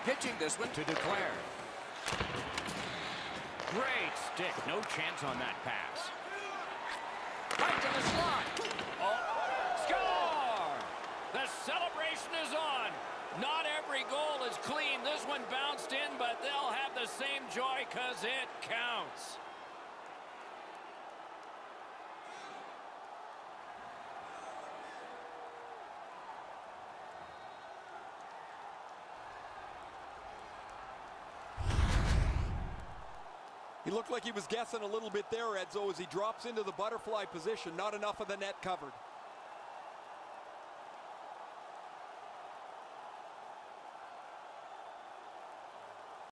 Pitching this one to declare. Great stick. No chance on that pass. Right to the slot. Oh, score! The celebration is on. Not every goal is clean. This one bounced in, but they'll have the same joy because it counts. He looked like he was guessing a little bit there, Edzo, as he drops into the butterfly position. Not enough of the net covered.